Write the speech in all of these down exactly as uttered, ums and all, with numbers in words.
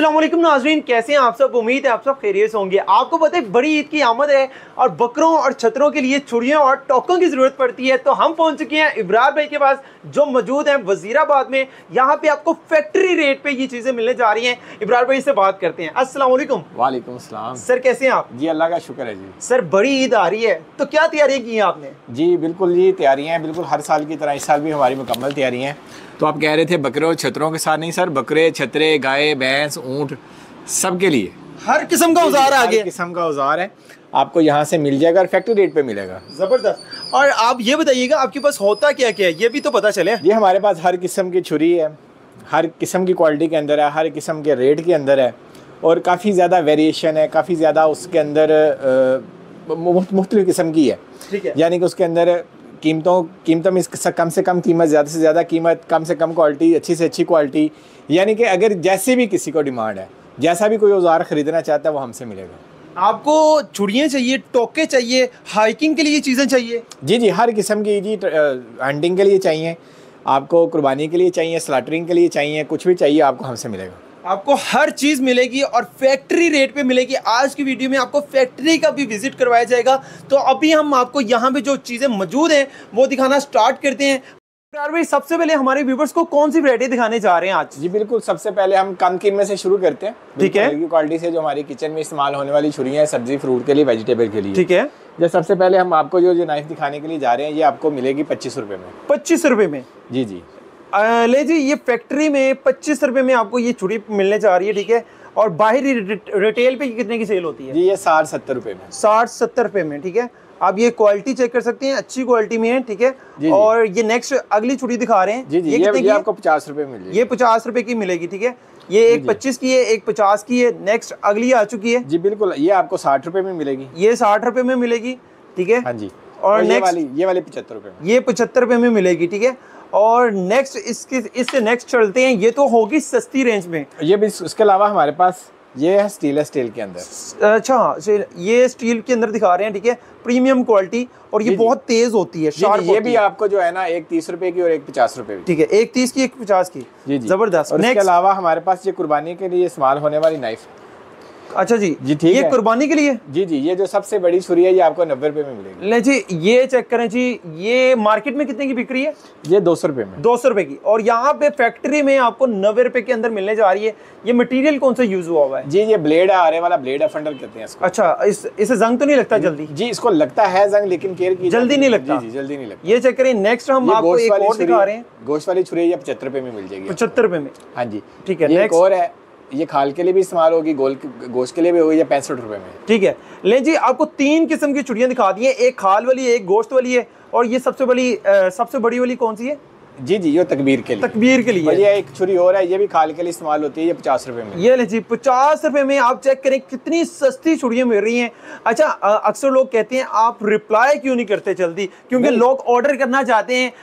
अस्सलाम वालेकुम नाज़रीन, कैसे हैं आप सब। उम्मीद है आप सब खैरियत होंगे। आपको पता है बड़ी ईद की आमद है और बकरों और छतरों के लिए चूड़ियों और टोकों की ज़रूरत पड़ती है, तो हम पहुंच चुके हैं इब्रार भाई के पास जो मौजूद हैं वजीराबाद में। यहाँ पे आपको फैक्ट्री रेट पे ये चीज़ें मिलने जा रही हैं। इब्रार भाई से बात करते हैं। अस्सलाम वालेकुम। वालेकुम अस्सलाम। सर कैसे हैं आप? जी अल्लाह का शुक्र है जी। सर बड़ी ईद आ रही है तो क्या तैयारियाँ की हैं आपने? जी बिल्कुल जी, तैयारियाँ हैं बिल्कुल हर साल की तरह इस साल भी हमारी मुकम्मल तैयारियाँ हैं। तो आप कह रहे थे बकरे और छतरों के साथ, नहीं सर, बकरे छतरे गाय भैंस ऊँट सबके लिए हर किस्म का औजार आ गया, हर किस्म का औजार है, आपको यहाँ से मिल जाएगा और फैक्ट्री रेट पे मिलेगा। जबरदस्त। और आप ये बताइएगा आपके पास होता क्या क्या है, ये भी तो पता चले। जी हमारे पास हर किस्म की छुरी है, हर किस्म की क्वालिटी के अंदर है, हर किस्म के रेट के अंदर है और काफ़ी ज़्यादा वेरिएशन है, काफ़ी ज़्यादा उसके अंदर मुख्तलिफ किस्म की है। ठीक है, यानी कि उसके अंदर कीमतों कीमतों में कम से कम कीमत, ज़्यादा से ज़्यादा कीमत, कम से कम क्वालिटी, अच्छी से अच्छी क्वालिटी। यानी कि अगर जैसे भी किसी को डिमांड है, जैसा भी कोई औजार ख़रीदना चाहता है वो हमसे मिलेगा। आपको चूड़ियाँ चाहिए, टोके चाहिए, हाइकिंग के लिए चीज़ें चाहिए? जी जी हर किस्म की जी, हंटिंग के लिए चाहिए, आपको कुर्बानी के लिए चाहिए, स्लॉटरिंग के लिए चाहिए, कुछ भी चाहिए आपको हमसे मिलेगा। आपको हर चीज़ मिलेगी और फैक्ट्री रेट पे मिलेगी। आज की वीडियो में आपको फैक्ट्री का भी विजिट करवाया जाएगा। तो अभी हम आपको यहाँ पे जो चीज़ें मौजूद हैं वो दिखाना स्टार्ट करते हैं। यार भाई सबसे पहले हमारे व्यूवर्स को कौन सी वैरायटी दिखाने जा रहे हैं आज? जी बिल्कुल, सबसे पहले हम कम कीमत से शुरू करते हैं। ठीक है, क्वालिटी से जो हमारी किचन में इस्तेमाल होने वाली छुरियाँ हैं, सब्जी फ्रूट के लिए, वेजिटेबल के लिए। ठीक है, जो सबसे पहले हम आपको जो जो नाइफ दिखाने के लिए जा रहे हैं ये आपको मिलेगी पच्चीस रुपये में। पच्चीस रुपये में? जी जी आ, ले जी, ये फैक्ट्री में पच्चीस रुपये में आपको ये छुरी मिलने जा रही है। ठीक है, और बाहरी रिटेल पे कितने की सेल होती है? जी ये साठ सत्तर रुपये में। साठ सत्तर रुपये में। ठीक है, आप ये क्वालिटी चेक कर सकते हैं, अच्छी क्वालिटी में है। ठीक है, जी, और ये नेक्स्ट अगली छुरी दिखा रहे हैं। जी जी ये, ये, ये, ये आपको पचास रुपये में मिलेगी। ये पचास रुपये की मिलेगी। ठीक है, ये एक पच्चीस की है, एक पचास की है। नेक्स्ट अगली आ चुकी है। जी बिल्कुल, ये आपको साठ रुपये में मिलेगी। ये साठ रुपये में मिलेगी। ठीक है, हाँ जी। और, और ये नेक्स्ट वाली ये वाली पचहत्तर रुपये में। ये पचहत्तर रुपये में मिलेगी। ठीक है, और नेक्स्ट इसके इससे नेक्स्ट चलते हैं। ये तो होगी सस्ती रेंज में। ये भी उसके अलावा हमारे पास ये है स्टील स्टील के अंदर। अच्छा, ये स्टील के अंदर दिखा रहे हैं। ठीक है, प्रीमियम क्वालिटी, और ये बहुत तेज होती है, शार्प ये भी आपको जो है ना एक तीस रुपए की और एक पचास रुपए की। ठीक है, एक तीस की, एक पचास की। जी जी जबरदस्त। और इसके अलावा हमारे पास ये कुर्बानी के लिए इस्तेमाल होने वाली नाइफ। अच्छा जी जी ठीक है, ये कुर्बानी के लिए। जी जी ये जो सबसे बड़ी छुरी है ये आपको नब्बे रुपए में मिलेगी। ले जी, ये चेक करें जी, ये मार्केट में कितने की बिक रही है? ये दो सौ रुपए में। दो सौ रुपए की, और यहाँ पे फैक्ट्री में आपको नब्बे रुपए के अंदर मिलने जा रही है। ये मटेरियल कौन सा यूज हुआ हुआ है? जी ये ब्लेड आरे वाला ब्लेड अफंडर कहते हैं इसको। अच्छा, इस इसे जंग तो नहीं लगता जल्दी? जी इसको लगता है जंग, लेकिन केयर की जल्दी नहीं लगता। जी जल्दी नहीं लगता। ये चेक करें। नेक्स्ट हम आपको एक और दिखा रहे हैं। गोश्त वाली छुरी ये पचहत्तर रुपए में मिल जाएगी। पचहत्तर रुपए में? हाँ जी ठीक है। एक और है, ये खाल के लिए भी इस्तेमाल होगी, गोल गोश्त के लिए भी होगी, ये पैंसठ रुपए में। ठीक है, ले जी, आपको तीन किस्म की चूड़ियां दिखा दी है, एक खाल वाली है, एक गोश्त वाली है, और ये सबसे बड़ी आ, सबसे बड़ी वाली कौन सी है? जी जी ये तकबीर के लिए। तकबीर के लिए। ये एक छुरी और है, ये भी खाल के लिए इस्तेमाल होती है, ये पचास रुपए में। ये ले जी, पचास रुपए में। आप चेक करें कितनी सस्ती छुड़ियां मिल रही हैं। अच्छा, अक्सर लोग कहते हैं आप रिप्लाई क्यों नहीं करते जल्दी, क्योंकि लोग ऑर्डर करना चाहते हैं।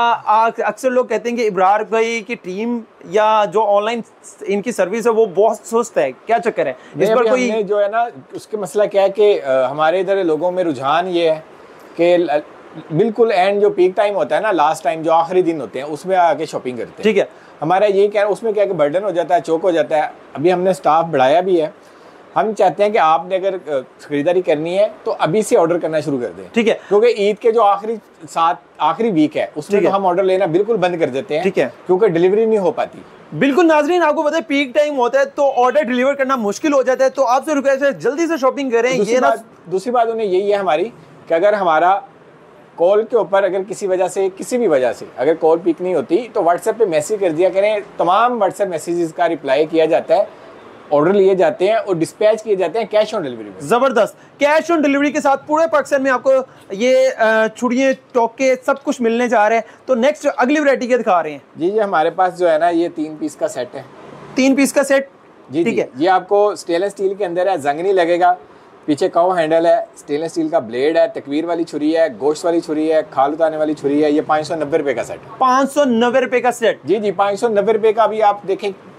अक्सर लोग कहते हैं कि इब्रार भाई की टीम या जो ऑनलाइन इनकी सर्विस है वो बहुत सुस्त है, क्या चक्कर है इस पर? कोई जो है ना उसके मसला क्या है कि हमारे इधर लोगों में रुझान ये है कि बिल्कुल एंड जो पीक टाइम होता है ना, लास्ट टाइम जो आखिरी दिन होते हैं उसमें आके शॉपिंग करते हैं। ठीक है, हमारा यही क्या है, उसमें क्या कि बर्डन हो जाता है, चौक हो जाता है। अभी हमने स्टाफ बढ़ाया भी है। हम चाहते हैं कि आपने अगर खरीदारी करनी है तो अभी से ऑर्डर करना शुरू कर दें। ठीक है, क्योंकि ईद के जो आखिरी सात आखिरी वीक है उसमें तो हम ऑर्डर लेना बिल्कुल बंद कर देते हैं। ठीक है, क्योंकि डिलीवरी नहीं हो पाती। बिल्कुल नाजरीन, आपको पता है पीक टाइम होता है तो ऑर्डर डिलीवर करना मुश्किल हो जाता है, तो आपसे रिक्वेस्ट है जल्दी से शॉपिंग करें। ये ना दूसरी बात उन्हें यही है हमारी कि अगर हमारा कॉल के ऊपर अगर किसी वजह से किसी भी वजह से अगर कॉल पिक नहीं होती तो व्हाट्सएप पे मैसेज कर दिया करें। तमाम व्हाट्सएप मैसेजेस का रिप्लाई किया जाता है, ऑर्डर लिए जाते हैं और डिस्पैच किए जाते हैं कैश ऑन डिलीवरी में। जबरदस्त, कैश ऑन डिलीवरी के साथ पूरे पाकिस्तान में आपको ये छुड़ियाँ टोके सब कुछ मिलने जा रहे हैं। तो नेक्स्ट अगली वैरायटी क्या दिखा रहे हैं? जी जी हमारे पास जो है ना ये तीन पीस का सेट है। तीन पीस का सेट? जी ठीक है, ये आपको स्टेनलेस स्टील के अंदर है, जंग नहीं लगेगा, पीछे काउ हैंडल है, स्टेनलेस स्टील का ब्लेड है, तकवीर वाली छुरी है, गोश्त वाली छुरी है, खाल उतारने वाली छुरी है। ये पाँच सौ नब्बे रुपए का सेट। पाँच सौ नब्बे रुपए का सेट? जी जी पाँच सौ नब्बे रुपए का। अभी आप देखें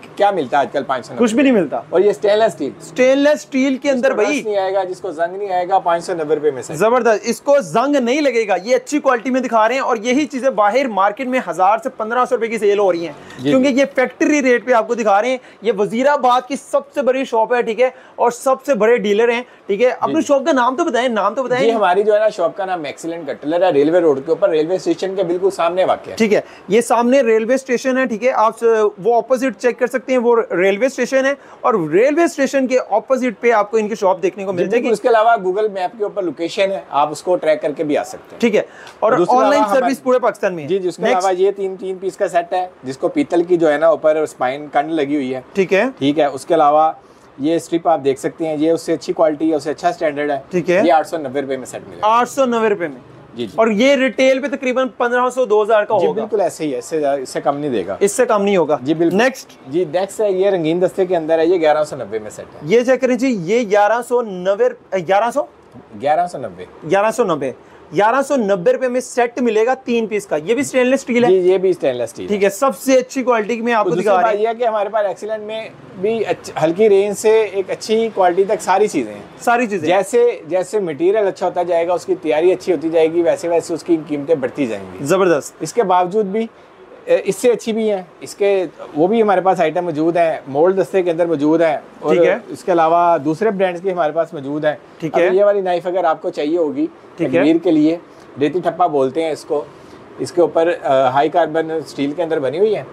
क्या मिलता है आजकल पाँच सौ कुछ भी नहीं मिलता। और ये स्टेनलेस स्टील, स्टेनलेस स्टील के अंदर भाई नहीं आएगा, जिसको जंग नहीं आएगा, पाँच सौ नब्बे रुपए में से जबरदस्त, इसको जंग नहीं लगेगा। ये अच्छी क्वालिटी में दिखा रहे हैं और यही चीजें बाहर मार्केट में हजार से पंद्रह सौ रुपए की सेल हो रही हैं, क्योंकि ये फैक्ट्री रेट पे आपको दिखा रहे हैं। ये वजीराबाद की सबसे बड़ी शॉप है, ठीक है, और सबसे बड़े डीलर हैं, ठीक है। अपनी शॉप का नाम तो बताएं, नाम तो बताएं। जी, हमारी जो है ना शॉप का नाम एक्सीलेंट कटलर है, रेलवे रोड के ऊपर, रेलवे स्टेशन के बिल्कुल सामने वाक़ है। ठीक है, ये सामने रेलवे स्टेशन है, ठीक है। आप वो ऑपोजिट चेक कर सकते हैं, वो रेलवे स्टेशन है और रेलवे स्टेशन के ऑपोजिट पे आपको इनकी शॉप देखने को मिल जाएगी। उसके अलावा गूगल मैप के ऊपर लोकेशन है, आप उसको ट्रैक करके भी आ सकते हैं, ठीक है। और ऑनलाइन सर्विस पूरे पाकिस्तान में। जी जी। उसके अलावा ये तीन तीन पीस का सेट है, जिसको पीतल की जो है ना ऊपर स्पाइन कंड लगी हुई है, ठीक है, ठीक है। उसके अलावा ये स्ट्रिप आप देख सकते हैं, ये उससे अच्छी क्वालिटी है, उससे अच्छा स्टैंडर्ड है, ठीक है। ये आठ सौ नब्बे रुपए में सेट मिलेगा, आठ सौ नब्बे रुपए में। जी जी। और ये रिटेल पे तकरीबन पंद्रह सौ दो हजार का जी होगा। बिल्कुल ऐसे ही है, इससे इससे कम नहीं देगा, इससे कम नहीं होगा। जी बिल्कुल। नेक्स्ट जी नेक्स्ट है, ये रंगीन दस्ते के अंदर है, ये ग्यारह सौ नब्बे में सेट है। ये चेक करें जी, ये ग्यारह सौ नब्बे ग्यारह सौ ग्यारह सौ नब्बे ग्यारह सौ नब्बे ग्यारह सौ नब्बे रुपए में सेट मिलेगा तीन पीस का। ये भी स्टेनलेस स्टील है, जी ये भी स्टेनलेस स्टील, ठीक है। सबसे अच्छी क्वालिटी में आपको दिखा रहे हैं। ये है कि हमारे पास एक्सीलेंट में भी हल्की रेंज से एक अच्छी क्वालिटी तक सारी चीजें हैं, सारी चीजें। जैसे जैसे मटेरियल अच्छा होता जाएगा, उसकी तैयारी अच्छी होती जाएगी, वैसे वैसे उसकी कीमतें बढ़ती जाएंगी। जबरदस्त। इसके बावजूद भी इससे अच्छी भी है, इसके वो भी हमारे पास आइटम मौजूद है, मोल्ड दस्ते के अंदर मौजूद है, और ठीक है। इसके अलावा दूसरे ब्रांड्स के हमारे पास मौजूद है, ठीक है। ये वाली नाइफ अगर आपको चाहिए होगी, तकबीर के लिए, रेती ठप्पा बोलते हैं इसको, इसके ऊपर हाई कार्बन स्टील के अंदर बनी हुई है,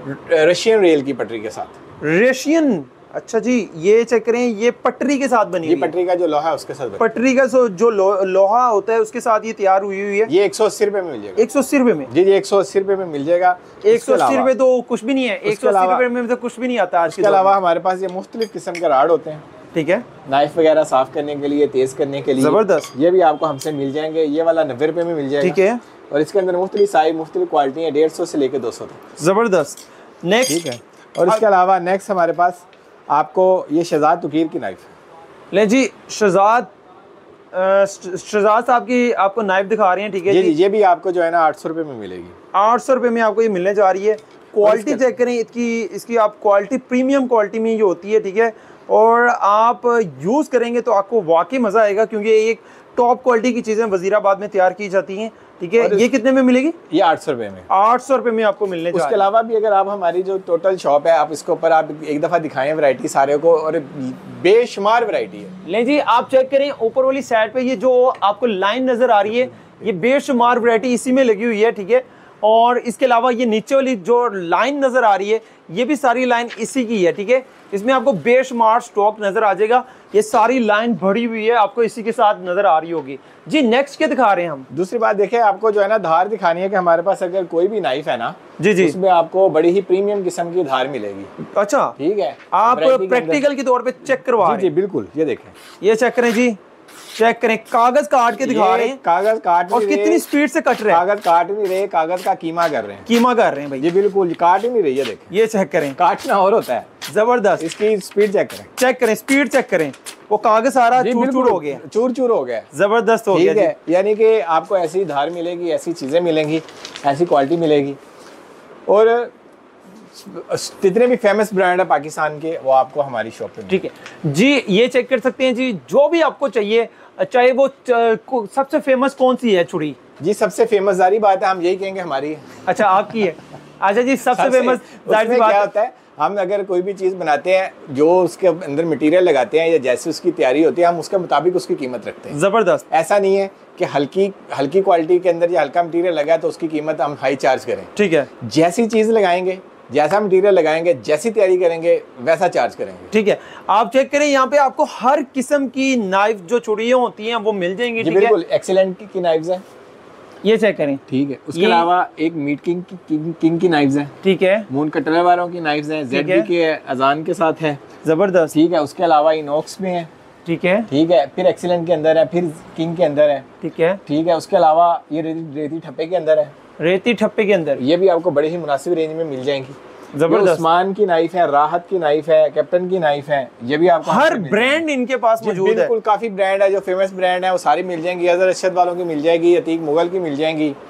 रशियन रेल की पटरी के साथ। रशियन, अच्छा जी। ये चेक करें, ये पटरी के साथ बनी ये हुई है, पटरी का जो लोहा है उसके साथ बनी। पटरी का जो जो लो, लोहा होता है उसके साथ ये तैयार हुई हुई है। ये एक सौ अस्सी रुपए में मिल जाएगा। एक सौ अस्सी रुपए में? जी जी, एक सौ अस्सी रुपए में मिल जाएगा। एक सौ अस्सी रुपए तो कुछ भी नहीं है, एक सौ अस्सी रुपए में तो कुछ भी नहीं आता। इसके अलावा हमारे पास ये मुख्तलिफ किस्म के राड होते हैं, ठीक है, नाइफ वगैरह साफ करने के लिए, तेज करने के लिए। जबरदस्त। ये भी आपको हमसे मिल जाएंगे, ये वाला नब्बे रुपए में मिल जाएगा, ठीक है। और इसके अंदर मुख्तलिफ साइज, मुख्तलिफ क्वालिटी है, डेढ़ सौ से लेकर दो सौ तक। जबरदस्त। नेक्स्ट, ठीक है। और इसके अलावा नेक्स्ट हमारे पास आपको ये शहजाद तुकीर की नाइफ है। ले जी, शहजाद शहजाद साहब की आपको नाइफ दिखा रहे हैं, ठीक है जी जी। ये भी आपको जो है ना आठ सौ रुपये में मिलेगी। आठ सौ रुपये में आपको ये मिलने जा रही है। क्वालिटी चेक करें इसकी, इसकी आप क्वालिटी प्रीमियम क्वालिटी में ये होती है, ठीक है। और आप यूज़ करेंगे तो आपको वाकई मज़ा आएगा, क्योंकि एक टॉप क्वालिटी की चीज़ें वजीराबाद में तैयार की जाती हैं, ठीक है। ये कितने में मिलेगी? ये आठ सौ रुपये में। आठ सौ रुपये में आपको मिलने जा रही है। उसके अलावा भी अगर आप हमारी जो टोटल शॉप है, आप इसके ऊपर आप एक दफ़ा दिखाएं वैरायटी सारे को, और बेशुमार वैरायटी है। ले जी, आप चेक करें ऊपर वाली साइड पे ये जो आपको लाइन नज़र आ रही है, ये बेशुमार वैरायटी इसी में लगी हुई है, ठीक है। और इसके अलावा ये नीचे वाली जो लाइन नज़र आ रही है, ये भी सारी लाइन इसी की है, ठीक है। इसमें आपको बेशुमार स्टॉक नज़र आ जाएगा, ये सारी लाइन भरी हुई है, आपको इसी के साथ नज़र आ रही होगी जी। नेक्स्ट क्या दिखा रहे हैं हम? दूसरी बात देखें, आपको जो है ना धार दिखानी है कि हमारे पास अगर कोई भी नाइफ है ना, जी जी, उसमें आपको बड़ी ही प्रीमियम किस्म की धार मिलेगी। अच्छा, ठीक है। आप प्रैक्टिकल के तौर पे चेक करवा रहे हैं? जी बिल्कुल, ये देखें, ये चेक करें जी, चेक करें, कागज काट के दिखा रहे हैं, कागज काट और कितनी स्पीड से कट रहे हैं। कागज काट नहीं रहे, कागज का कीमा कर रहे हैं, कीमा कर रहे हैं भाई। जी बिल्कुल, काट ही नहीं रही है, देखें, ये चेक करें, काटना और होता है। जबरदस्त। इसकी स्पीड चेक करें, चेक करें, स्पीड चेक करें, वो कागज सारा चूर चूर हो गया, चूर चूर हो गया, जबरदस्त हो गया। ठीक है। यानी कि आपको ऐसी धार मिलेगी, ऐसी चीजें मिलेंगी, ऐसी क्वालिटी मिलेगी, और जितने भी फेमस ब्रांड है पाकिस्तान के, वो आपको हमारी शॉप पे, ठीक है जी। ये चेक कर सकते हैं जी, जो भी आपको चाहिए, चाहे वो सबसे फेमस कौन सी है छुरी? जी सबसे फेमस, जारी बात है, हम यही कहेंगे हमारी है। अच्छा, आपकी है? अच्छा जी, सबसे फेमस जारी बात क्या होता है, हम अगर कोई भी चीज़ बनाते हैं, जो उसके अंदर मटेरियल लगाते हैं या जैसे उसकी तैयारी होती है, हम उसके मुताबिक उसकी कीमत रखते हैं। जबरदस्त। ऐसा नहीं है कि हल्की हल्की क्वालिटी के अंदर या हल्का मटेरियल लगा तो उसकी कीमत हम हाई चार्ज करें। ठीक है, जैसी चीज़ लगाएंगे, जैसा मटेरियल लगाएंगे, जैसी तैयारी करेंगे, वैसा चार्ज करेंगे। ठीक है। आप चेक करें, यहाँ पे आपको हर किस्म की नाइफ जो चुड़ियाँ होती हैं वो मिल जाएंगी। ठीक है, बिल्कुल एक्सीलेंट की, की नाइफ्स हैं, ये चेक करें। ठीक है। उसके अलावा एक मीट किंग की किंग, किंग की नाइफ्स हैं, ठीक है। मून कटलर वालों की नाइफ्स हैं, ज़ेड के अजान के साथ है, जबरदस्त। ठीक है। उसके अलावा इनॉक्स में है, ठीक है, ठीक है। फिर एक्सीलेंट के अंदर है, फिर किंग के अंदर है, ठीक है, ठीक है। उसके अलावा ये रेती रेती ठप्पे के अंदर है, रेती ठप्पे के अंदर, ये भी आपको बड़े ही मुनासिब रेंज में मिल जाएंगी। जबरदस्त। उस्मान की नाइफ है, राहत की नाइफ है, कैप्टन की नाइफ है, ये भी आपको हर ब्रांड इनके पास मौजूद है। बिल्कुल, काफी ब्रांड है, जो फेमस ब्रांड है वो सारी मिल जाएंगी। अजहर अरशद वालों की मिल जाएगी, अतीक मुगल की मिल जाएंगी,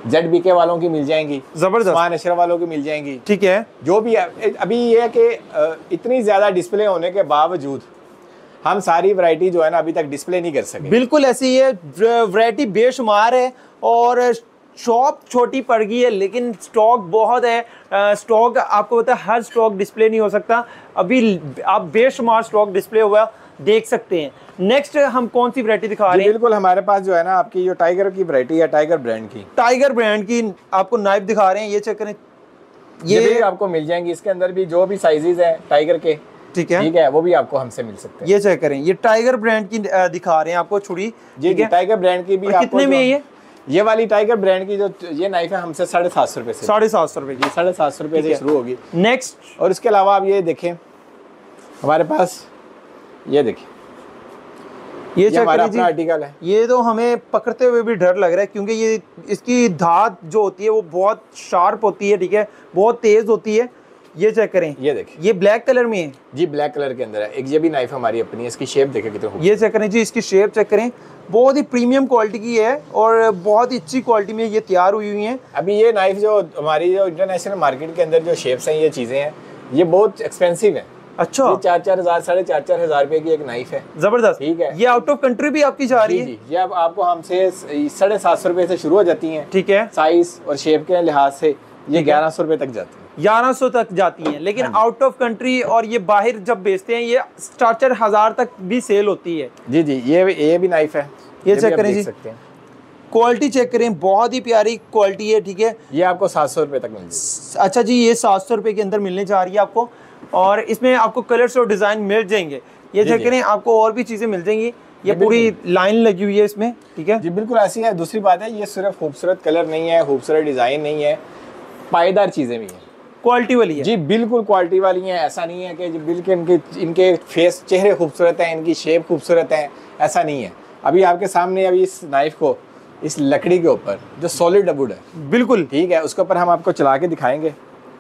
जेड बी के वालों की मिल जाएंगी, जबरदस्त, उस्मान अशरफ वालों की मिल जाएंगी। ठीक है, जो भी है अभी ये है कि इतनी ज़्यादा डिस्प्ले होने के बावजूद हम सारी वैरायटी जो है ना अभी तक डिस्प्ले नहीं कर सके। बिल्कुल ऐसी है, वैरायटी बेशुमार है और शॉप छोटी पड़ गई है, लेकिन स्टॉक बहुत है। स्टॉक आपको पता है हर स्टॉक डिस्प्ले नहीं हो सकता, अभी आप बेशुमार स्टॉक डिस्प्ले हुआ देख सकते हैं। नेक्स्ट हम कौन सी वैरायटी दिखा रहे हैं? बिल्कुल हमारे पास जो है ना आपकी जो टाइगर की वैरायटी है, टाइगर ब्रांड की, टाइगर ब्रांड की आपको नाइफ दिखा रहे हैं, ये चेक करें, ये, ये भी आपको मिल जाएंगी। इसके अंदर भी जो भी साइजेस हैं टाइगर के, ठीक है ठीक है, वो भी आपको हमसे मिल सकते हैं। ये चेक करें, ये टाइगर ब्रांड की दिखा रहे हैं आपको छुरी। जी जी, टाइगर ब्रांड की भी आपको कितने में ये ये वाली टाइगर ब्रांड की जो ये नाइफ है हमसे साढ़े सात सौ रुपए से साढ़े सात सौ रुपए की साढ़े सात सौ रुपए से शुरू होगी। नेक्स्ट, और इसके अलावा आप ये देखें हमारे पास, ये देखिए ये, ये हमारा अपना आर्टिकल है। ये तो हमें पकड़ते हुए भी डर लग रहा है, क्योंकि ये इसकी धात जो होती है वो बहुत शार्प होती है, ठीक है, बहुत तेज होती है। ये चेक करें, ये देखिए, ये ब्लैक कलर में है जी, ब्लैक कलर के अंदर है। एक ये भी नाइफ हमारी अपनी है, इसकी शेप देखें कितनी, ये चेक करें जी, इसकी शेप चेक करें, बहुत ही प्रीमियम क्वालिटी की है और बहुत ही अच्छी क्वालिटी में ये तैयार हुई हुई हैं। अभी ये नाइफ जो हमारी जो इंटरनेशनल मार्केट के अंदर जो शेप्स हैं, ये चीज़ें हैं, ये बहुत एक्सपेंसिव है। अच्छा, ये चार चार हजार साढ़े चार चार हजार रुपए की एक नाइफ है, जबरदस्त, ठीक है। ये आउट ऑफ कंट्री भी आपकी जा रही है? जी, ये अब आपको हमसे साढ़े सात सौ रुपए से शुरू हो जाती हैं, ठीक है, साइज और शेप के लिहाज से ये ग्यारह सौ रुपए तक जाती है, ग्यारह सौ तक जाती हैं। लेकिन आउट ऑफ कंट्री और ये बाहर जब बेचते हैं ये चार चार हजार तक भी सेल होती है। जी जी, ये ये भी नाइफ है, ये चेक करें जी, क्वालिटी चेक करें, बहुत ही प्यारी क्वालिटी है, ठीक है। ये आपको सात सौ रुपए तक मिल जाएगी। अच्छा जी, ये सात सौ रुपए के अंदर मिलने जा रही है आपको, और इसमें आपको कलर्स और डिजाइन मिल जाएंगे। ये चेक करें, आपको और भी चीजें मिल जाएंगी, ये पूरी लाइन लगी हुई है इसमें, ठीक है जी, बिल्कुल ऐसी है। दूसरी बात है, ये सिर्फ खूबसूरत कलर नहीं है, खूबसूरत डिजाइन नहीं है, पायदार चीजें भी हैं, क्वालिटी वाली है जी, बिल्कुल क्वालिटी वाली हैं। ऐसा नहीं है कि बिल्कुल इनके इनके फेस चेहरे खूबसूरत हैं, इनकी शेप खूबसूरत है, ऐसा नहीं है। अभी आपके सामने अभी इस नाइफ को इस लकड़ी के ऊपर जो सॉलिड वुड है, बिल्कुल ठीक है, उसके ऊपर हम आपको चला के दिखाएंगे।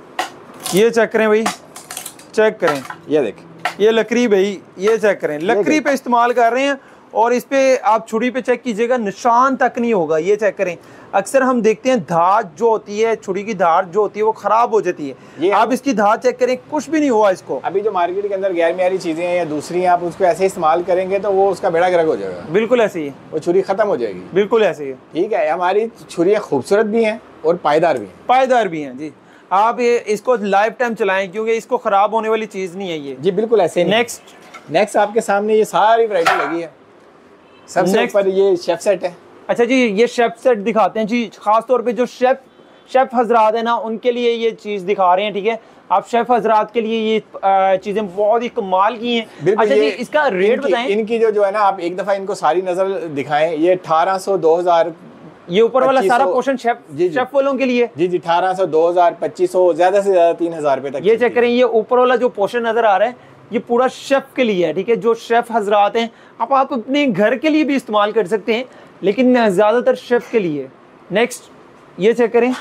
ये चेक करें भाई, चेक करें, ये देखें, ये लकड़ी भाई, ये चेक करें, लकड़ी पे इस्तेमाल कर रहे हैं और इस पे आप छुरी पे चेक कीजिएगा, निशान तक नहीं होगा। ये चेक करें, अक्सर हम देखते हैं धार जो होती है, छुरी की धार जो होती है वो खराब हो जाती है, ये आप इसकी धार चेक करें, कुछ भी नहीं हुआ इसको। अभी जो मार्केट के अंदर गैर मियारी चीजें हैं या दूसरी हैं, आप उसको ऐसे इस्तेमाल करेंगे तो वो उसका बेड़ा गर्क हो जाएगा। बिल्कुल ऐसे ही है, वो छुरी खत्म हो जाएगी, बिल्कुल ऐसे ही है, ठीक है। हमारी छुरियाँ खूबसूरत भी हैं और पायदार भी हैं, पायदार भी हैं जी। आप ये इसको लाइफ टाइम चलाएं, क्योंकि इसको खराब होने वाली चीज नहीं है ये जी, बिल्कुल ऐसे। नेक्स्ट नेक्स्ट आपके सामने ये सारी वैरायटी लगी है। सबसे ऊपर ये शेफ सेट है। अच्छा जी, ये शेफ सेट दिखाते हैं जी, खास तौर पे जो शेफ शेफ हजरात है ना, उनके लिए ये चीज दिखा रहे हैं, ठीक है। आप शेफ हजरात के लिए ये चीजें बहुत ही कमाल की हैं। अच्छा जी, इसका रेट बताएं। इनकी जो जो है ना, आप एक दफा इनको सारी नजर दिखाएं। ये अठारह सौ दो हजार, ये ऊपर वाला सारा पोर्शन शेफ शेफ वालों के लिए, जी जी, अठारह सौ दो हजार पच्चीस सौ ज्यादा से ज्यादा तीन हजार रुपए तक। ये चेक करें, ये ऊपर वाला जो पोर्शन नजर आ रहा है ये पूरा शेफ के लिए है, ठीक है। जो शेफ हजरात हैं, आप आप अपने घर के लिए भी इस्तेमाल कर सकते हैं, लेकिन ज्यादातर शेफ के लिए। नेक्स्ट, ये चेक करें,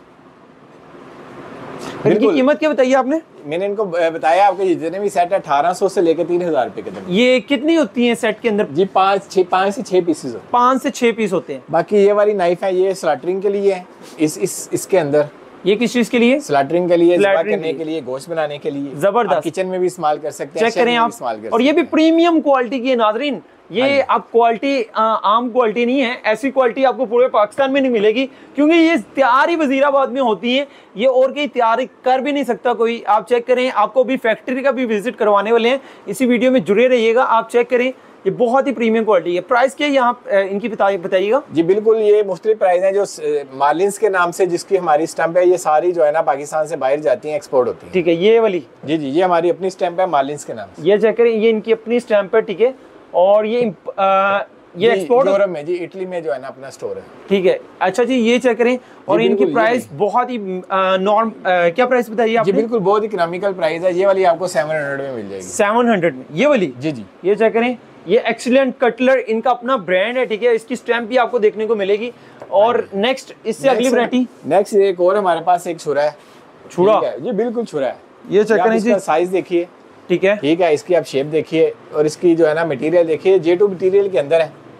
इनकी कीमत क्या बताइए आपने? मैंने इनको बताया आपके जितने भी सेट है अठारह सौ से लेकर तीन हजार रुपए के अंदर। ये कितनी होती है सेट के अंदर? जी, पाँच छः पाँच से छः पीसेस पाँच से छः पीस होते हैं। बाकी ये वाली नाइफ है, ये स्लैटरिंग के लिए है। इस इस इसके अंदर ये किस चीज के लिए? स्लैटरिंग के लिए, ज़िबा करने के लिए, गोश्त बनाने के लिए। जबरदस्त, किचन में भी इस्तेमाल कर सकते हैं, चेक करें आप। और ये भी प्रीमियम क्वालिटी की है नाजरीन। ये आप क्वालिटी आम क्वालिटी नहीं है, ऐसी क्वालिटी आपको पूरे पाकिस्तान में नहीं मिलेगी, क्योंकि ये तैयार ही वजीराबाद में होती है। ये और कहीं तैयार कर भी नहीं सकता कोई। आप चेक करें, आपको भी फैक्ट्री का भी विजिट करवाने वाले हैं, इसी वीडियो में जुड़े रहिएगा। आप चेक करें, ये बहुत ही प्रीमियम क्वालिटी है। प्राइस क्या है यहाँ इनकी बताइएगा? जी बिल्कुल, ये मुख्तलिफ प्राइस हैं। जो मार्लिन्स के नाम से जिसकी हमारी स्टैंप है, ये सारी जो है ना पाकिस्तान से बाहर जाती हैं, एक्सपोर्ट होती है। ठीक है, ये वाली, जी जी, ये हमारी अपनी स्टैंप है मार्लिन्स के नाम से। ये चेक करें, ये इनकी अपनी स्टैंप है, ठीक है। और ये आ, ये एक्सपोर्ट यूरोप में, जी इटली में जो है ना अपना स्टोर है, ठीक है। अच्छा जी, ये चेक करें। और इनकी प्राइस बहुत ही नॉर्म, क्या प्राइस बताइए आपने? जी बिल्कुल, बहुत इकोनॉमिकल प्राइस है। ये वाली आपको सेवन हंड्रेड में मिल जाएगी। सेवन हंड्रेड में ये वाली? जी जी, ये चेक करें, ये एक्सीलेंट कटलर इनका अपना ब्रांड है, ठीक है। इसकी स्टैंप भी आपको देखने को मिलेगी। और नेक्स्ट, इससे अगली वैरायटी, नेक्स्ट एक और हमारे पास एक छुरा है। छुरा? जी बिल्कुल छुरा है। ये चेक करें जी, साइज देखिए, ठीक है, ठीक है। इसकी आप शेप देखिए और इसकी जो है ना मटेरियल देखिए, जे टू मटेरियल के अंदर है।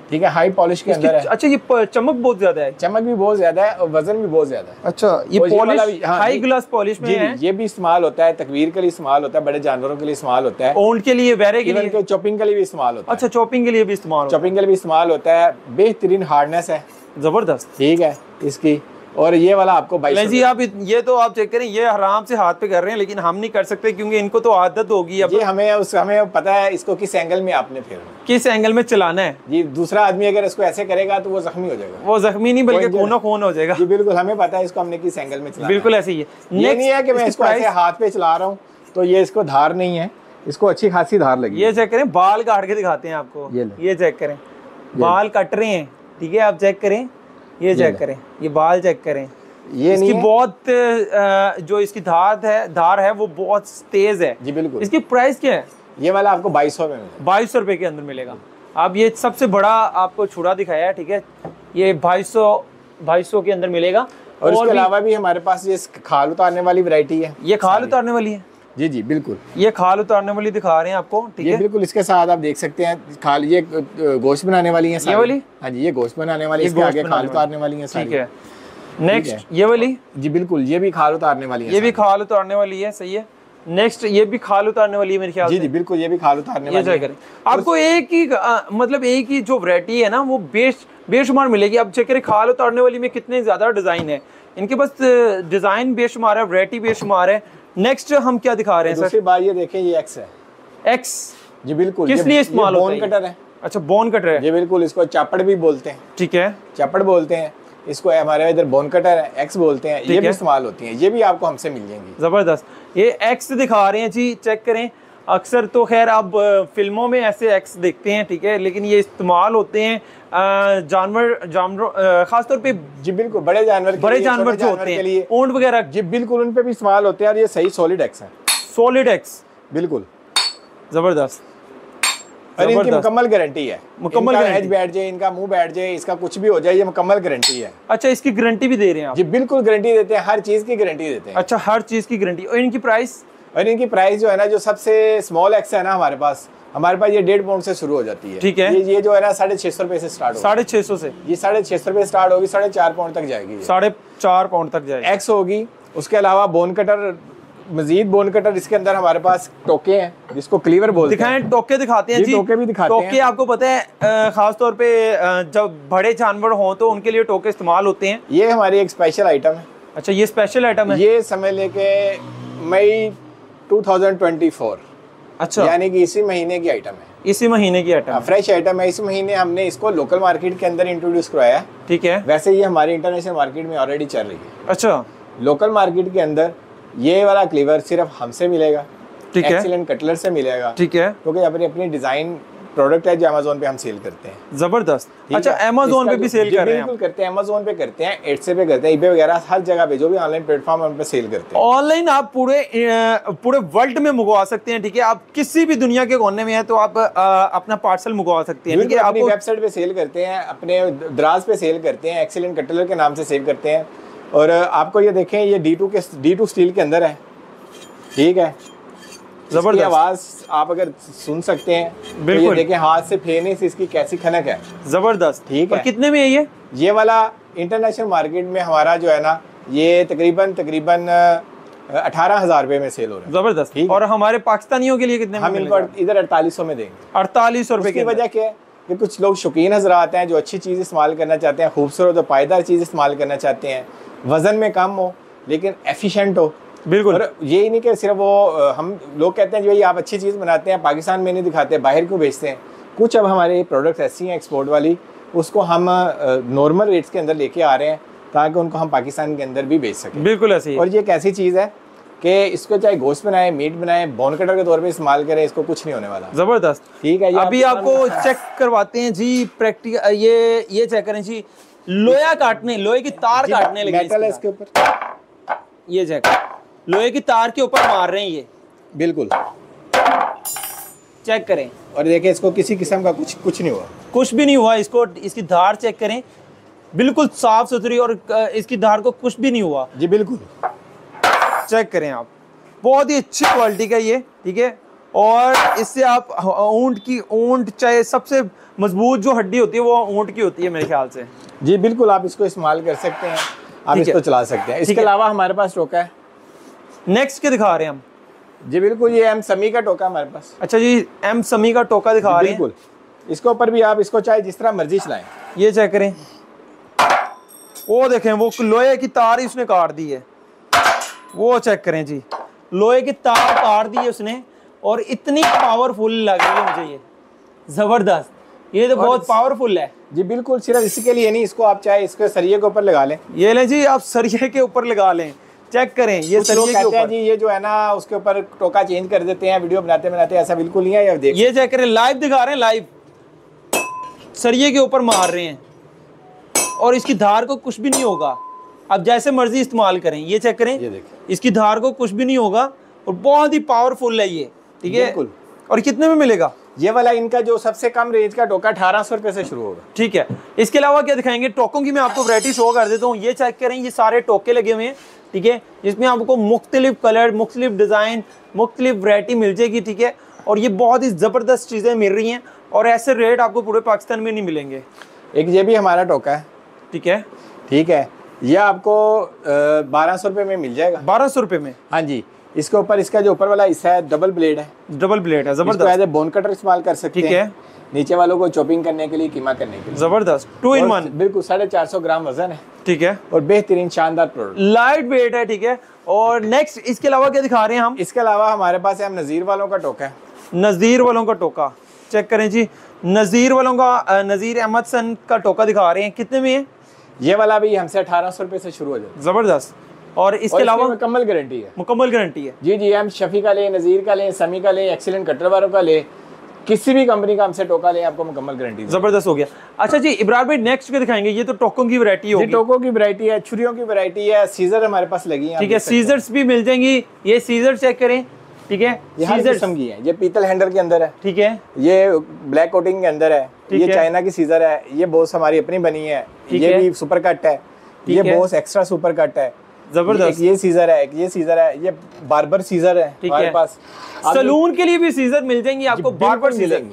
ठीक है, हाई पॉलिश के अंदर है। अच्छा, ये प- चमक बहुत ज्यादा है, चमक भी बहुत ज्यादा है और वजन भी बहुत ज्यादा है। अच्छा, ये और ये वाला पॉलिश भी- हाँ, हाई ये- ग्लास पॉलिश में जी है। जी, ये भी इस्तेमाल होता है, तकवीर के लिए इस्तेमाल होता है, बड़े जानवरों के लिए इस्तेमाल होता है, ओंट के लिए, वेरे के इवन लिए, के चॉपिंग के लिए भी इस्तेमाल होता है। अच्छा चॉपिंग के लिए भी इस्तेमाल होता चॉपिंग के लिए भी इस्तेमाल होता है। बेहतरीन हार्डनेस है, है, जबरदस्त। ठीक है इसकी। और ये वाला आपको बाईस नहीं जी, आप इत- ये तो आप चेक करें, ये आराम से हाथ पे कर रहे हैं, लेकिन हम नहीं कर सकते क्योंकि इनको तो आदत होगी अब ये हमें उस हमें पता है इसको किस एंगल में आपने फेरना किस एंगल में चलाना है। जी। दूसरा आदमी अगर इसको ऐसे करेगा तो वो जख्मी हो जाएगा। वो जख्मी नहीं बल्कि वो खूनो खून हो जाएगा। जी बिल्कुल, हमें पता है इसको हमने किस एंगल में चलाना बिल्कुल है। ऐसे ही है। ये Next, नहीं है कि मैं इसकी इसको ऐसे price- हाथ पे चला रहा हूँ तो ये इसको धार नहीं है, इसको अच्छी खासी धार लगी ये चेक करें, बाल काट के दिखाते हैं आपको। ये ले। ये चेक करें, बाल कट रहे हैं, ठीक है, आप चेक करें, ये चेक करें, ये बाल चेक करें। ये इसकी नहीं है। बहुत अ, जो इसकी धार है धार है वो बहुत तेज है जी बिल्कुल। इसकी प्राइस क्या है? ये वाला आपको बाईस सौ में मिलेगा। बाईस सौ रुपए के अंदर मिलेगा। अब ये सबसे बड़ा आपको छुरा दिखाया है, ठीक है, ये बाईस सौ बाईस सौ के अंदर मिलेगा। और इसके भी- अलावा भी हमारे पास ये खाल उतारने वाली वैरायटी है। ये खाल उतारने वाली है, जी जी बिल्कुल, ये खाल उतारने वाली दिखा रहे हैं आपको, ठीक ये है। बिल्कुल इसके साथ आप देख सकते हैं खाल, ये गोश्त बनाने वाली है सारी। वाली? हाँ जी, ये गोश्त बनाने वाली ये है, इसके गोश्त आगे बनाने खाल उतारने वाली है सारी। ठीक है। नेक्स्ट ये वाली, जी बिल्कुल, ये भी खाल उतारने वाली है ये भी सारी। खाल उतारने वाली है, सही है। नेक्स्ट ये भी खाल उतारने वाली है मेरे ख्याल जी से। जी बिल्कुल, ये भी खाल उतारने ये वाली चेक है। करें, आपको एक ही अ, मतलब एक ही जो वैरायटी है ना वो बेश बेशुमार मिलेगी। अब चेक करें खाल उतारने वाली में कितने ज्यादा डिजाइन है, इनके पास डिजाइन बेशुमार है, वैरायटी बेशुमार है। नेक्स्ट हम क्या दिखा रहे हैं दूसरी बात ये देखें, ये एक्स है। सर? एक्स जी बिल्कुल, किस ये- लिए ये इस्तेमाल होता बोन है ये? कटर है। अच्छा, बोन कटर है, जी बिल्कुल, इसको चापड़ भी बोलते हैं, ठीक है, चापड़ बोलते हैं इसको, हमारे इधर बोन कटर है, एक्स बोलते हैं, ये भी है। इस्तेमाल होती हैं, ये भी आपको हमसे मिल जाएंगी। जबरदस्त। ये एक्स दिखा रहे हैं जी, चेक करें। अक्सर तो खैर आप अ, फिल्मों में ऐसे एक्स देखते हैं, ठीक है, लेकिन ये इस्तेमाल होते हैं अ, जानवर जानवरों अ, खासतौर पे जी बिल्कुल, बड़े जानवर के बड़े लिए, जानवर छोटे जो होते के हैं, लिए, ऊंट वगैरह। जी बिल्कुल उन पे भी इस्तेमाल होते हैं। और ये सही सॉलिड एक्स है, सॉलिड एक्स, बिल्कुल। जबरदस्त। और इनकी जबरदस्त। मुकम्मल गारंटी है, मुकम्मल इनका गारंटी। एज बैठ जाए, इनका मुंह बैठ जाए, इसका कुछ भी हो जाए, ये मुकम्मल गारंटी है। अच्छा, इसकी गारंटी भी दे रहे हैं आप? जी बिल्कुल, गारंटी देते हैं, हर चीज की गारंटी देते हैं। अच्छा, हर चीज की गारंटी। और इनकी प्राइस? और इनकी प्राइस जो है ना, जो सबसे स्मॉल एक्स है ना हमारे पास हमारे पास ये डेढ़ पाउंड से शुरू हो जाती है, ठीक है। ये ये जो है ना साढ़े छह सौ रुपए से स्टार्ट होगी, साढ़े छह सौ से ये साढ़े छह सौ रुपए स्टार्ट होगी, साढ़े चार पाउंड तक जाएगी ये। साढ़े चार पाउंड तक जाएगी। एक्स होगी। उसके अलावा bone cutter, Majeed bone cutter, इसके अंदर हमारे पास टोके हैं जिसको क्लीवर बोलते हैं। दिखाएं, टोके दिखाते हैं जी, जी। टोके भी दिखाते टोके हैं। आपको पता है अ, खास तौर पे अ, जब बड़े जानवर हों तो उनके लिए टोके इस्तेमाल होते हैं। ये हमारी एक स्पेशल आइटम है। अच्छा, ये स्पेशल आइटम है। ये समझ लेके मई दो हज़ार चौबीस, अच्छा, यानी कि इसी महीने की आइटम है, इसी महीने की आइटम है। फ्रेश आइटम है। इस महीने हमने इसको लोकल मार्केट के अंदर इंट्रोड्यूस करवाया है। ठीक है। वैसे ये हमारी इंटरनेशनल मार्केट में ऑलरेडी चल रही है। अच्छा, लोकल मार्केट के अंदर ये वाला क्लीवर सिर्फ हमसे मिलेगा, ठीक है, एक्सीलेंट कटलर से मिलेगा, ठीक है, क्योंकि अपनी अपनी डिजाइन प्रोडक्ट है जो अमेजोन पे हम सेल करते हैं। जबरदस्त। ठीक अच्छा, है? अमेजोन इसका पे भी जो- सेल जी, कर रहे हैं बिल्कुल करते हैं, अमेजोन पे करते हैं, एडसे पे करते हैं, ईबे वगैरह हर जगह पे जो भी ऑनलाइन प्लेटफॉर्म है उन पे सेल करते हैं। ऑनलाइन आप पूरे अ, पूरे वर्ल्ड में मंगवा सकते हैं, ठीक है। आप किसी भी दुनिया के कोने में है तो आप अ, अपना पार्सल मंगवा सकते हैं, ठीक है। बिल्कुल, अपनी आपको वेबसाइट पे सेल करते हैं, अपने दराज पे सेल करते हैं, एक्सीलेंट कटलर के नाम से सेल करते हैं। और आपको ये देखें, ये डी टू के डी टू स्टील के अंदर है, ठीक है। जबरदस्त। इसकी आवाज आप अगर सुन सकते हैं तो बिल्कुल। ये देखें हाथ से फेरने से इसकी कैसी खनक है, जबरदस्त। ठीक और है। कितने में है ये? ये वाला इंटरनेशनल मार्केट में हमारा जो है ना, ये तकरीबन तकरीबन अठारह हजार रुपए में सेल हो रहा है। जबरदस्त। ठीक है। और हमारे पाकिस्तानियों के लिए कितने में हम इनको इधर अड़तालीस सौ में देंगे। अड़तालीस सौ रुपए उसकी की वजह क्या है कि कुछ लोग शौकीन हजरात हैं जो अच्छी चीज़ इस्तेमाल करना चाहते हैं, खूबसूरत और पायदार चीज़ इस्तेमाल करना चाहते हैं, वजन में कम हो लेकिन एफिशिएंट हो। बिल्कुल। और ये नहीं कि सिर्फ वो अ, हम लोग कहते हैं जो भाई आप अच्छी चीज़ बनाते हैं पाकिस्तान में नहीं दिखाते, बाहर क्यों बेचते हैं। कुछ अब हमारे प्रोडक्ट्स ऐसी हैं एक्सपोर्ट वाली, उसको हम नॉर्मल रेट्स के अंदर लेके आ रहे हैं ताकि उनको हम पाकिस्तान के अंदर भी बेच सकें। बिल्कुल ऐसे ही। और ये एक ऐसी चीज़ है कि इसको चाहे गोश्त बनाए, मीट बनाए, बोन कटर के तौर पे इस्तेमाल करें, इसको कुछ नहीं होने वाला। जबरदस्त। ठीक है। ये अभी आपको चेक करवाते हैं जी प्रैक्टिकल। ये ये चेक करें जी, लोहा काटने, लोहे की तार काटने लगी मेटल है इसके ऊपर, ये चेक, लोहे की तार के ऊपर मार रहे हैं ये, बिल्कुल। चेक करें। और देखिए इसको किसी किस्म का कुछ कुछ नहीं हुआ, कुछ भी नहीं हुआ। इसको इसकी धार चेक करें, बिल्कुल साफ सुथरी, और अ, इसकी धार को कुछ भी नहीं हुआ। जी बिल्कुल। चेक करें आप, बहुत ही अच्छी क्वालिटी का ये, ठीक है। और इससे आप ऊंट की ऊंट चाहे सबसे मजबूत जो हड्डी होती है वो ऊंट की होती है मेरे ख्याल से। जी बिल्कुल, आप इसको इस्तेमाल कर सकते हैं, आप इसको चला सकते हैं। इसके अलावा हमारे पास टोका है, नेक्स्ट के दिखा रहे हैं हम। जी बिल्कुल, ये एम समी का टोका हमारे पास। अच्छा जी, एम समी का टोका दिखा रहे हैं। बिल्कुल, इसके ऊपर भी आप इसको चाहे जिस तरह मर्जी चलाएं। ये चेक करें, वो देखें वो लोहे की तार ही उसने काट दी है, वो चेक करें जी, लोहे की तार काट दी है उसने और इतनी पावरफुल लग रही है मुझे ये, जबरदस्त। ये तो बहुत पावरफुल है जी बिल्कुल। सिर्फ इसी के लिए नहीं, इसको आप चाहे इसके सरिये के ऊपर लगा लें। ये लें जी, आप सरिये के ऊपर लगा लें, चेक करें ये सरिये के ऊपर। जी ये जो है ना उसके ऊपर टोका चेंज कर देते हैं वीडियो बनाते बनाते, ऐसा बिल्कुल नहीं है। ये देख, ये चेक करें, लाइव दिखा रहे हैं, लाइव सरिये के ऊपर मार रहे हैं और इसकी धार को कुछ भी नहीं होगा। आप जैसे मर्जी इस्तेमाल करें। ये चेक करें, ये देखें, इसकी धार को कुछ भी नहीं होगा और बहुत ही पावरफुल है ये, ठीक है। बिल्कुल। और कितने में मिलेगा ये वाला? इनका जो सबसे कम रेंज का टोका अठारह सौ रुपए से शुरू होगा, ठीक है। इसके अलावा क्या दिखाएंगे? टोकों की मैं आपको वैरायटी शो कर देता हूँ। ये चेक करें, ये सारे टोके लगे हुए हैं, ठीक है, जिसमें आपको मुख्तलिफ कलर, मुख्तलिफ डिज़ाइन, मुख्तलिफ वैरायटी मिल जाएगी, ठीक है। और ये बहुत ही ज़बरदस्त चीज़ें मिल रही हैं और ऐसे रेट आपको पूरे पाकिस्तान में नहीं मिलेंगे। एक ये भी हमारा टोका है, ठीक है, ठीक है, ये आपको बारह सौ रुपये में मिल जाएगा। बारह सौ रुपये में? हाँ जी। इसके ऊपर इसका जो ऊपर वाला हिस्सा है डबल ब्लेड है, डबल ब्लेड है, जबरदस्त। एज बोन कटर इस्तेमाल कर सकते हैं, ठीक है। नीचे वालों को चॉपिंग करने के लिए, कीमा करने के लिए, जबरदस्त। टू इन वन, बिल्कुल साढ़े चार सौ ग्राम वजन है, ठीक है, और बेहतरीन शानदार प्रोडक्ट, लाइट वेट है, ठीक है। और नेक्स्ट इसके अलावा क्या दिखा रहे हैं हम? इसके अलावा हमारे पास है नज़ीर वालों का टोका है। नज़ीर वालों का टोका चेक करें जी, नज़ीर वालों का, नज़ीर अहमद सन का टोका दिखा रहे हैं, कितने में है? ये वाला भी हमसे अठारह सौ रुपये से शुरू हो जाता है, जबरदस्त। और इसके अलावा मुकम्मल गारंटी है, मुकम्मल गारंटी है। जी जी। हम शफी का लें, नज़ीर का लें, समी का लें, एक्सीलेंट कटर वालों का लें, किसी भी कंपनी का हमसे टोका लें, आपको मुकम्मल गारंटी। जबरदस्त हो गया। अच्छा जी इब्रार भाई, नेक्स्ट क्या दिखाएंगे? ये तो टोकों की वैरायटी होगी। टोकों की वैरायटी है, छुरियों की वैरायटी है, सीजर हमारे पास लगी है, ठीक है, सीजर्स भी मिल जाएंगी। ये सीजर चेक करें, ठीक है, ये हर किस्म की है। ये पीतल हैंडल के अंदर है, ठीक है, ये ब्लैक कोटिंग के अंदर है, ये चाइना की सीजर है, ये बोस हमारी अपनी बनी है, ये भी सुपर कट है, ये बोस एक्स्ट्रा सुपर कट है, जबरदस्त। ये सीजर है, ये सीजर है, ये बार्बर सीजर है हमारे पास। सलून के लिए भी सीजर मिल जाएंगी आपको, बार्बर सीजर।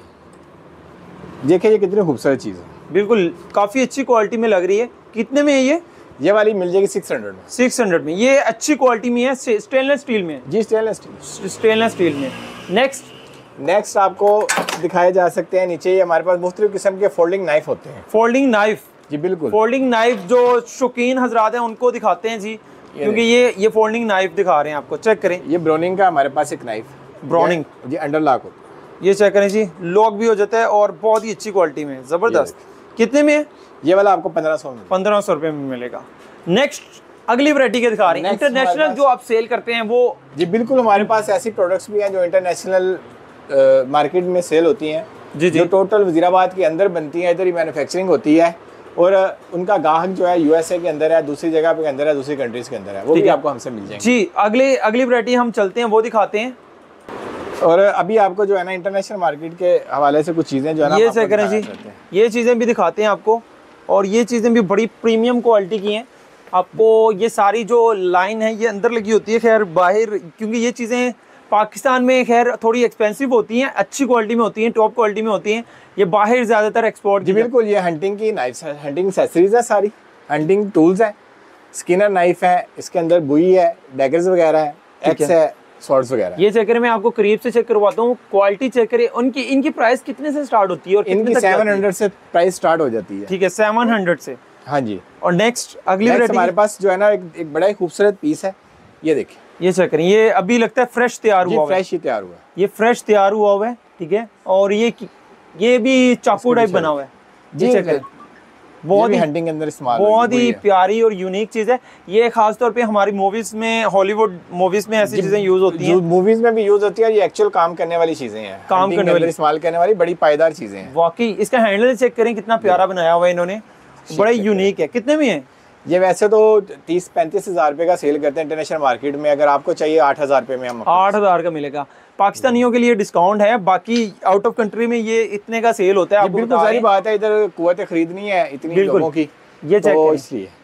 देखिए ये कितनी खूबसूरत चीज है, बिल्कुल काफी अच्छी क्वालिटी में लग रही है। कितने में है ये? ये वाली मिल जाएगी सिक्स हंड्रेड में। सिक्स हंड्रेड में, ये अच्छी क्वालिटी में है, स्टेनलेस स्टील में। जी स्टेनलेस स्टील, स्टेनलेस स्टील में। नेक्स्ट नेक्स्ट आपको दिखाए जा सकते हैं नीचे, ये हमारे पास मुख्तलिफ किस्म के फोल्डिंग नाइफ होते हैं। फोल्डिंग नाइफ, जी बिल्कुल। फोल्डिंग नाइफ जो शौकीन हजरात हैं उनको दिखाते हैं जी, क्योंकि ये ये फोल्डिंग नाइफ दिखा रहे हैं आपको, चेक करें। ये ब्राउनिंग का हमारे पास एक नाइफ, ब्राउनिंग जी अंडर लॉक होता है, ये चेक करें जी, लॉक भी हो जाता है और बहुत ही अच्छी क्वालिटी में, जबरदस्त। कितने में है? ये वाला आपको पंद्रह सौ में, पंद्रह सौ रुपये में मिलेगा। नेक्स्ट अगली वैरायटी के दिखा रहे हैं, इंटरनेशनल जो आप सेल करते हैं वो। जी बिल्कुल, हमारे पास ऐसी प्रोडक्ट्स भी हैं जो इंटरनेशनल मार्केट में सेल होती हैं, जी जी, जो टोटल वजीराबाद के अंदर बनती हैं, इधर ही मैन्युफैक्चरिंग होती है, और उनका ग्राहक जो है यूएसए के अंदर है, दूसरी जगह पे अंदर है, दूसरी कंट्रीज के अंदर है, वो भी आपको हमसे मिल जाएंगे। जी अगले अगली वैरायटी हम चलते हैं, वो दिखाते हैं। और अभी आपको जो है ना इंटरनेशनल मार्केट के हवाले से कुछ चीज़ें जो है ना, ये चेक करें जी, ये चीज़ें भी दिखाते हैं आपको, और ये चीज़ें भी बड़ी प्रीमियम क्वालिटी की हैं। आपको ये सारी जो लाइन है ये अंदर लगी होती है, खैर बाहर, क्योंकि ये चीज़ें पाकिस्तान में खैर थोड़ी एक्सपेंसिव होती हैं, अच्छी क्वालिटी में होती हैं, टॉप क्वालिटी में होती हैं, ये बाहर ज़्यादातर एक्सपोर्ट। जी बिल्कुल, ये हंटिंग की नाइफ्स है, हंटिंग एक्सेसरीज है, सारी हंटिंग टूल्स है, स्किनर नाइफ है, इसके अंदर बुई है, डैगर्स वगैरह है, एक्स है, सॉर्ड्स वगैरह। ये चेक करें, मैं आपको करीब से चेक करवाता हूँ, क्वालिटी चेक करें। उनकी इनकी प्राइस कितने से स्टार्ट होती है? और इनकी सेवन हंड्रेड से प्राइस स्टार्ट हो जाती है, ठीक है, सेवन हंड्रेड से। हाँ जी। और नेक्स्ट अगली वैरायटी हमारे पास जो है ना एक, एक बड़ा ही खूबसूरत पीस है, ये देखिए, ये चेक करें, ये अभी लगता है फ्रेश तैयार हुआ है, फ्रेश ही तैयार हुआ है, ये फ्रेश तैयार हुआ हुआ है, ठीक है। और ये ये भी चाकू टाइप बना हुआ है, जी चेक करें, बहुत ही हंटिंग के अंदर इस्तेमाल, बहुत ही प्यारी और यूनिक चीज है। ये खास तौर पे हमारी मूवीज में, हॉलीवुड मूवीज में ऐसी चीजें यूज होती हैं, मूवीज में भी यूज होती है। ये एक्चुअल काम करने वाली चीजें हैं, काम करने वाली, इस्तेमाल करने वाली बड़ी पायदार चीजें हैं। वाकई इसका हैंडल चेक करें, कितना प्यारा बनाया हुआ है इन्होंने, बड़ा यूनिक है। कितने में है ये? वैसे तो तीस पैंतीस हजार रुपए का सेल करते हैं इंटरनेशनल मार्केट में, अगर आपको चाहिए आठ हजार रुपए में हम आठ हजार का मिलेगा। पाकिस्तानियों के लिए डिस्काउंट है, बाकी आउट ऑफ कंट्री में ये इतने का सेल होता है। बिल्कुल सारी बात है, इधर कुव्वत खरीदनी है इतनी लोगों की, ये चेक तो इसलिए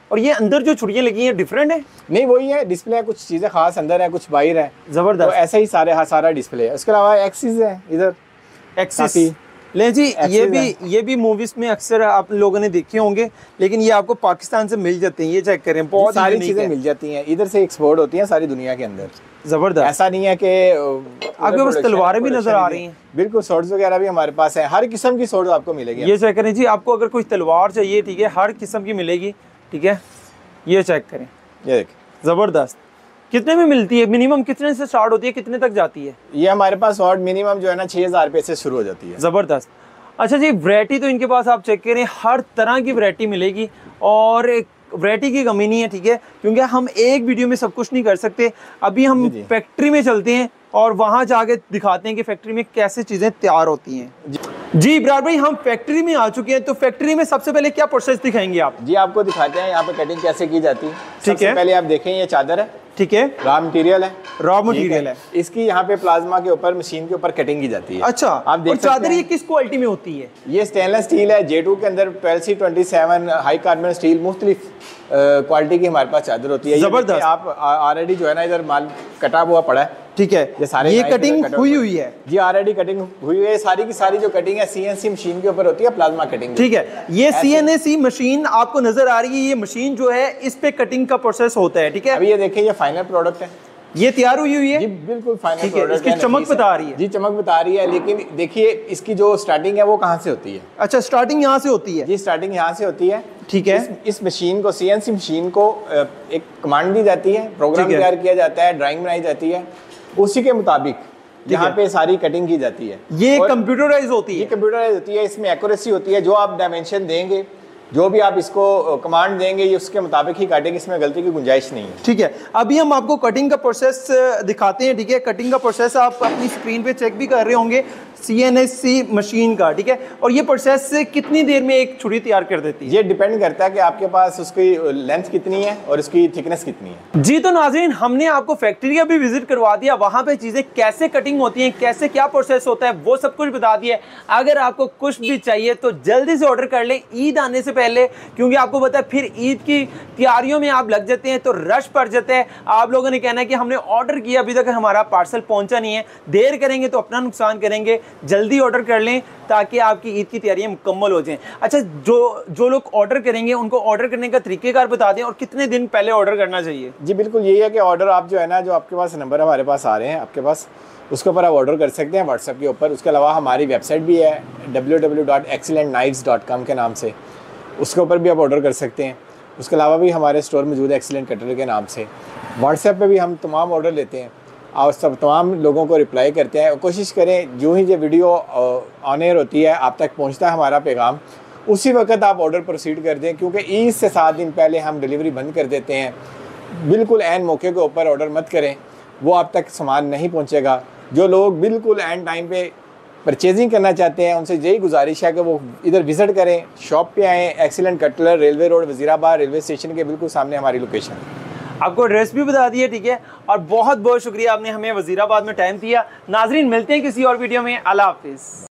और ये अंदर जो छुड़ियाँ लगी हैं डिफरेंट है? नहीं वही है, डिस्प्ले है, कुछ चीज़ें खास अंदर है, कुछ बाहर है, जबरदस्त। तो ऐसा ही सारे सारा डिस्प्ले है। उसके अलावा एक्सिस है इधर, एक्सिस ले जी, ये भी ये भी मूवीज में अक्सर आप लोगों ने देखे होंगे, लेकिन ये आपको पाकिस्तान से मिल जाते हैं। ये चेक करें, बहुत सारी चीजें मिल जाती हैं इधर से, एक्सपोर्ट होती हैं सारी दुनिया के अंदर। जबरदस्त। ऐसा नहीं है कि आपके पास तलवारें भी नजर आ रही हैं? बिल्कुल, सॉर्ड्स वगैरह भी हमारे पास है, हर किस्म की सॉर्ड आपको मिलेगी। ये चेक करें जी, आपको अगर कोई तलवार चाहिए, ठीक है, हर किस्म की मिलेगी, ठीक है। ये चेक करें, ये देखें, जबरदस्त। कितने में मिलती है? मिनिमम कितने से स्टार्ट होती है, कितने तक जाती है? ये हमारे पास सॉर्ड मिनिमम जो है ना छह हजार रुपए से शुरू हो जाती है। जबरदस्त। अच्छा जी, वैरायटी तो इनके पास आप चेक करें, हर तरह की वैरायटी मिलेगी और वैरायटी की कमी नहीं है, ठीक है, क्योंकि हम एक वीडियो में सब कुछ नहीं कर सकते। अभी हम फैक्ट्री में चलते हैं और वहां जाके दिखाते हैं कि फैक्ट्री में कैसे चीजें तैयार होती हैं। जी इब्रार भाई, हम फैक्ट्री में आ चुके हैं, तो फैक्ट्री में सबसे पहले क्या प्रोसेस दिखाएंगे आप? जी आपको दिखाते हैं यहाँ पे कटिंग कैसे की जाती है। ठीक है, पहले आप देखें, ये चादर है, ठीक है, रॉ मटेरियल है, रॉ मटेरियल है, इसकी यहाँ पे प्लाज्मा के ऊपर मशीन के ऊपर कटिंग की जाती है। अच्छा, आप देख सकते चादर ये किस क्वालिटी में होती है? ये स्टेनलेस स्टील है, जे टू के अंदर twelve C twenty seven high carbon steel, मुख्तलिफ क्वालिटी की हमारे पास चादर होती है। जबरदस्त। आप ऑलरेडी जो है ना इधर माल कटा हुआ पड़ा है, ठीक है, ये सारे ये कटिंग हुई हुई है जी, ऑलरेडी कटिंग हुई हुई है। सारी की सारी जो कटिंग है सीएनसी मशीन के ऊपर होती है, प्लाज्मा कटिंग। ठीक है, ये सीएनसी मशीन आपको नजर आ रही है, ये मशीन जो है इस पे कटिंग का प्रोसेस होता है, ठीक है। अभी ये देखिए, ये फाइनल प्रोडक्ट है, ये तैयार हुई हुई है जी, बिल्कुल फाइनल प्रोडक्ट है। इसकी चमक बता रही है जी, चमक बता रही है, लेकिन देखिए इसकी जो स्टार्टिंग है वो कहाँ से होती है? अच्छा, स्टार्टिंग यहाँ से होती है? जी, स्टार्टिंग यहाँ से होती है, ठीक है। इस, इस मशीन को, सीएनसी मशीन को एक कमांड दी जाती है, प्रोग्राम तैयार किया जाता है, ड्राइंग बनाई जाती है, उसी के मुताबिक यहाँ पे सारी कटिंग की जाती है। ये कंप्यूटराइज होती है? ये कंप्यूटराइज होती है, इसमें एक्यूरेसी होती है, जो आप डायमेंशन देंगे, जो भी आप इसको कमांड देंगे, ये उसके मुताबिक ही काटेंगे, इसमें गलती की गुंजाइश नहीं है। ठीक है, अभी हम आपको कटिंग का प्रोसेस दिखाते हैं, ठीक है। कटिंग का प्रोसेस आप अपनी स्क्रीन पे चेक भी कर रहे होंगे, सीएनसी मशीन का, ठीक है। और ये प्रोसेस कितनी देर में एक छुरी तैयार कर देती है? ये डिपेंड करता है कि आपके पास उसकी लेंथ कितनी है और उसकी थिकनेस कितनी है। जी, तो नाज़रीन, हमने आपको फैक्ट्री का भी विजिट करवा दिया, वहां पे चीजें कैसे कटिंग होती हैं, कैसे क्या प्रोसेस होता है, वो सब कुछ बता दिया। अगर आपको कुछ भी चाहिए तो जल्दी से ऑर्डर कर लें ईद आने से पहले, क्योंकि आपको पता है फिर ईद की तैयारियों में आप लग जाते हैं तो रश पड़ जाता है। आप लोगों ने कहना है कि हमने ऑर्डर किया, अभी तक हमारा पार्सल पहुंचा नहीं है। देर करेंगे तो अपना नुकसान करेंगे, जल्दी ऑर्डर कर लें ताकि आपकी ईद की तैयारियां मुकम्मल हो जाएं। अच्छा, जो जो लोग ऑर्डर करेंगे उनको ऑर्डर करने का तरीकेकार बता दें और कितने दिन पहले ऑर्डर करना चाहिए? जी बिल्कुल, यही है कि ऑर्डर आप जो है ना, जो आपके पास नंबर हमारे पास आ रहे हैं आपके पास, उसके ऊपर आप ऑर्डर कर सकते हैं व्हाट्सएप के ऊपर। उसके अलावा हमारी वेबसाइट भी है W W W dot excellent knifes dot com के नाम से, उसके ऊपर भी आप ऑर्डर कर सकते हैं। उसके अलावा भी हमारे स्टोर मौजूद है एक्सीलेंट कटलरी के नाम से। व्हाट्सएप पे भी हम तमाम ऑर्डर लेते हैं और सब तमाम लोगों को रिप्लाई करते हैं। कोशिश करें जो ही ये वीडियो ऑन एयर होती है आप तक पहुंचता है हमारा पैगाम, उसी वक्त आप ऑर्डर प्रोसीड कर दें, क्योंकि ईद से सात दिन पहले हम डिलीवरी बंद कर देते हैं। बिल्कुल एन मौके के ऊपर ऑर्डर मत करें, वो आप तक सामान नहीं पहुँचेगा। जो लोग बिल्कुल एन टाइम पे परचेजिंग करना चाहते हैं उनसे यही गुजारिश है कि वो इधर विज़िट करें, शॉप पे आएँ। Excellent cutler, railway road, Wazirabad railway station के बिल्कुल सामने हमारी लोकेशन है। आपको एड्रेस भी बता दिया, ठीक है। और बहुत बहुत शुक्रिया, आपने हमें वज़ीराबाद में टाइम दिया। नाजरीन, मिलते हैं किसी और वीडियो में। अल्लाह हाफिज़।